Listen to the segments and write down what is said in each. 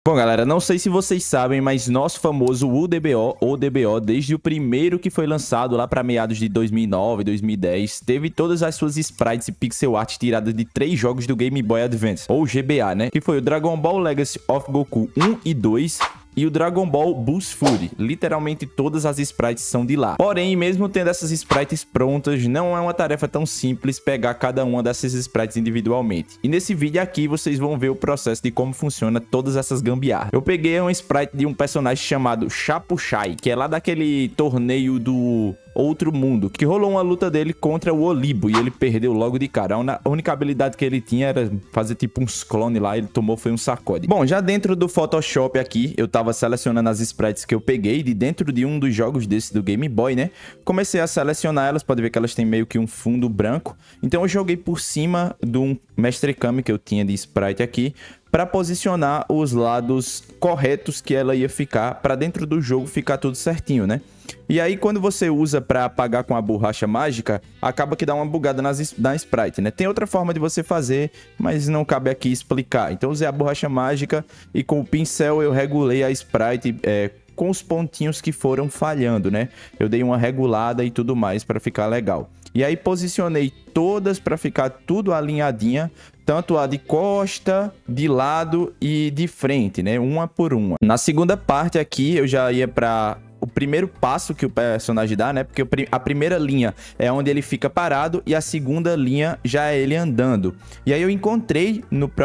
Bom, galera, não sei se vocês sabem, mas nosso famoso UDBO, ou DBO, desde o primeiro que foi lançado lá para meados de 2009, 2010, teve todas as suas sprites e pixel art tiradas de 3 jogos do Game Boy Advance, ou GBA, né? Que foi o Dragon Ball Legacy of Goku 1 e 2... e o Dragon Ball Boost Fury. Literalmente todas as sprites são de lá. Porém, mesmo tendo essas sprites prontas, não é uma tarefa tão simples pegar cada uma dessas sprites individualmente. E nesse vídeo aqui, vocês vão ver o processo de como funciona todas essas gambiarras. Eu peguei uma sprite de um personagem chamado Chapuchai, que é lá daquele torneio do Outro Mundo, que rolou uma luta dele contra o Olibo e ele perdeu logo de cara. A única habilidade que ele tinha era fazer tipo uns clones lá, ele tomou foi um sacode. Bom, já dentro do Photoshop aqui, eu tava selecionando as sprites que eu peguei de dentro de um dos jogos desse do Game Boy, né? Comecei a selecionar elas, pode ver que elas têm meio que um fundo branco. Então eu joguei por cima de um Mestre Kami que eu tinha de sprite aqui, para posicionar os lados corretos que ela ia ficar, para dentro do jogo ficar tudo certinho, né? E aí, quando você usa para apagar com a borracha mágica, acaba que dá uma bugada na sprite, né? Tem outra forma de você fazer, mas não cabe aqui explicar. Então, usei a borracha mágica e com o pincel eu regulei a sprite com os pontinhos que foram falhando, né? Eu dei uma regulada e tudo mais para ficar legal. E aí, posicionei todas para ficar tudo alinhadinha, tanto a de costa, de lado e de frente, né? Uma por uma. Na segunda parte aqui, eu já ia para o primeiro passo que o personagem dá, né? Porque a primeira linha é onde ele fica parado e a segunda linha já é ele andando. E aí eu encontrei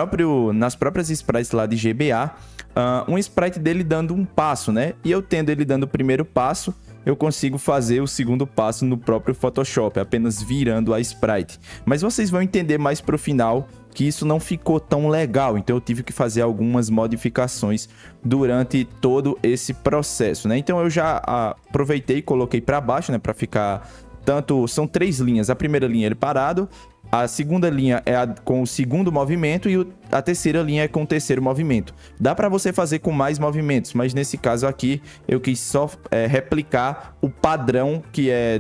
nas próprias sprites lá de GBA, um sprite dele dando um passo, né? E eu tendo ele dando o primeiro passo, eu consigo fazer o segundo passo no próprio Photoshop, apenas virando a sprite. Mas vocês vão entender mais pro final que isso não ficou tão legal, então eu tive que fazer algumas modificações durante todo esse processo, né? Então eu já aproveitei e coloquei para baixo, né, para ficar são 3 linhas. A primeira linha ele parado, a segunda linha é com o segundo movimento e a terceira linha é com o terceiro movimento. Dá para você fazer com mais movimentos, mas nesse caso aqui eu quis só replicar o padrão que é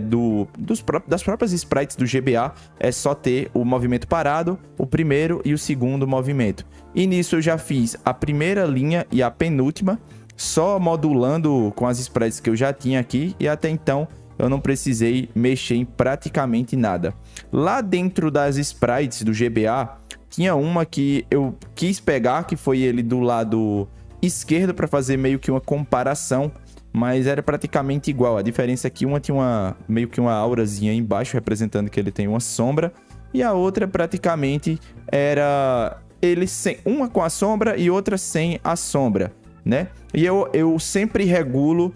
das próprias sprites do GBA. É só ter o movimento parado, o primeiro e o segundo movimento. E nisso eu já fiz a primeira linha e a penúltima, só modulando com as sprites que eu já tinha aqui, e até então eu não precisei mexer em praticamente nada. Lá dentro das sprites do GBA, tinha uma que eu quis pegar, que foi ele do lado esquerdo, para fazer meio que uma comparação, mas era praticamente igual. A diferença é que uma tinha meio que uma aurazinha embaixo, representando que ele tem uma sombra, e a outra praticamente era ele sem, uma com a sombra e outra sem a sombra, né? E eu sempre regulo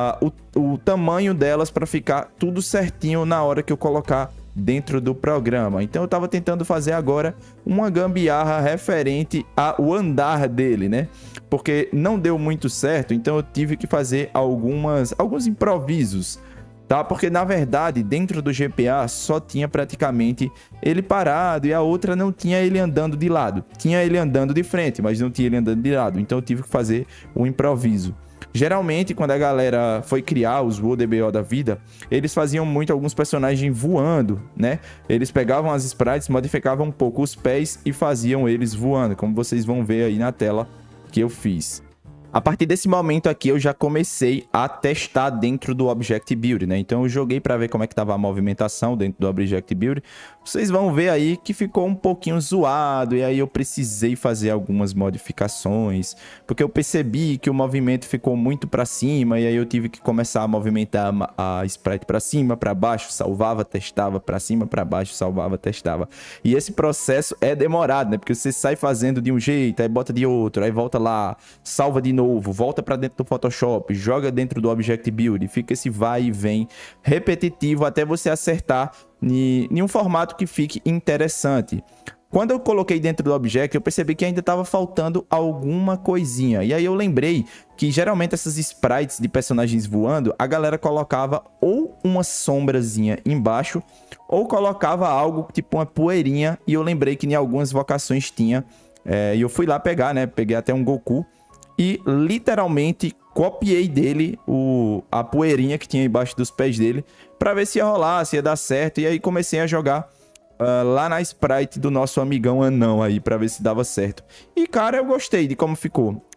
o tamanho delas para ficar tudo certinho na hora que eu colocar dentro do programa. Então eu tava tentando fazer agora uma gambiarra referente ao andar dele, né? Porque não deu muito certo, então eu tive que fazer alguns improvisos, tá? Porque na verdade dentro do GBA só tinha praticamente ele parado e a outra não tinha ele andando de lado. Tinha ele andando de frente, mas não tinha ele andando de lado. Então eu tive que fazer um improviso. Geralmente, quando a galera foi criar os UDBO da vida, eles faziam muito alguns personagens voando, né? Eles pegavam as sprites, modificavam um pouco os pés e faziam eles voando, como vocês vão ver aí na tela que eu fiz. A partir desse momento aqui, eu já comecei a testar dentro do Object Build, né? Então eu joguei para ver como é que tava a movimentação dentro do Object Build. Vocês vão ver aí que ficou um pouquinho zoado, e aí eu precisei fazer algumas modificações, porque eu percebi que o movimento ficou muito para cima, e aí eu tive que começar a movimentar a sprite para cima, para baixo, salvava, testava, para cima, para baixo, salvava, testava. E esse processo é demorado, né? Porque você sai fazendo de um jeito, aí bota de outro, aí volta lá, salva de novo, volta para dentro do Photoshop, joga dentro do Object Build, fica esse vai e vem repetitivo até você acertar em um formato que fique interessante. Quando eu coloquei dentro do Object, eu percebi que ainda estava faltando alguma coisinha. E aí eu lembrei que geralmente essas sprites de personagens voando, a galera colocava ou uma sombrazinha embaixo, ou colocava algo tipo uma poeirinha, e eu lembrei que em algumas vocações tinha. E eu fui lá pegar, né? Peguei até um Goku e literalmente copiei dele a poeirinha que tinha embaixo dos pés dele, para ver se ia rolar, se ia dar certo. E aí comecei a jogar lá na sprite do nosso amigão anão aí, para ver se dava certo. E cara, eu gostei de como ficou.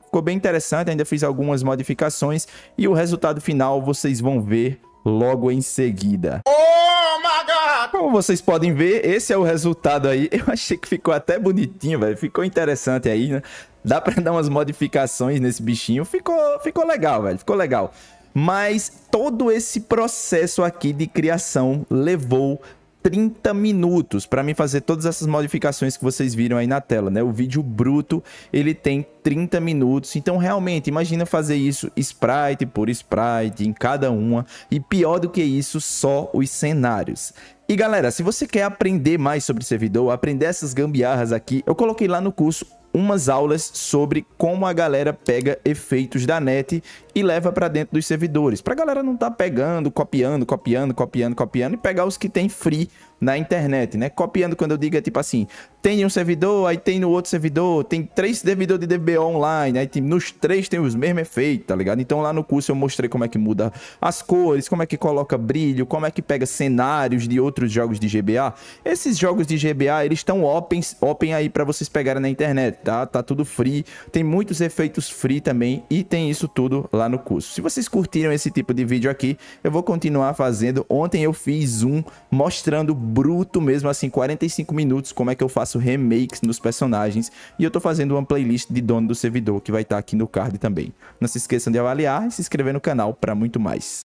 ficou bem interessante, ainda fiz algumas modificações e o resultado final vocês vão ver logo em seguida. Como vocês podem ver, esse é o resultado aí. Eu achei que ficou até bonitinho, velho. Ficou interessante aí, né? Dá pra dar umas modificações nesse bichinho. Ficou legal, velho. Ficou legal. Mas todo esse processo aqui de criação levou 30 minutos para mim fazer todas essas modificações que vocês viram aí na tela, né? O vídeo bruto, ele tem 30 minutos. Então, realmente, imagina fazer isso sprite por sprite em cada uma. E pior do que isso, só os cenários. E galera, se você quer aprender mais sobre servidor, aprender essas gambiarras aqui, eu coloquei lá no curso umas aulas sobre como a galera pega efeitos da net e leva para dentro dos servidores. Pra galera não tá pegando, copiando e pegar os que tem free na internet, né? Copiando, quando eu digo, é tipo assim, tem um servidor, aí tem no outro servidor, tem 3 servidores de DBO online, aí nos 3 tem os mesmos efeitos, tá ligado? Então lá no curso eu mostrei como é que muda as cores, como é que coloca brilho, como é que pega cenários de outros jogos de GBA. Esses jogos de GBA, eles estão open aí pra vocês pegarem na internet, tá? Tá tudo free, tem muitos efeitos free também e tem isso tudo lá no curso. Se vocês curtiram esse tipo de vídeo aqui, eu vou continuar fazendo. Ontem eu fiz um mostrando bruto mesmo, assim, 45 minutos, como é que eu faço remakes nos personagens. E eu tô fazendo uma playlist de dono do servidor, que vai estar aqui no card também. Não se esqueçam de avaliar e se inscrever no canal para muito mais.